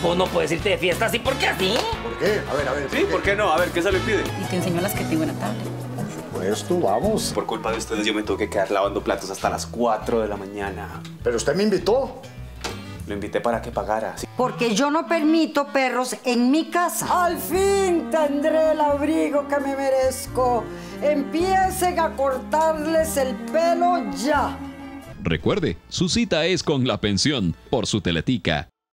Vos no puedes irte de fiesta así, ¿por qué así? ¿Por qué? A ver. Sí, ¿por qué no? A ver, ¿qué se le pide? Y te enseño las que tengo en la tablet. Pues tú, vamos. Por culpa de ustedes yo me tuve que quedar lavando platos hasta las 4 de la mañana. Pero usted me invitó. Lo invité para que pagara. Sí. Porque yo no permito perros en mi casa. Al fin tendré el abrigo que me merezco. Empiecen a cortarles el pelo ya. Recuerde, su cita es con la pensión por su Teletica.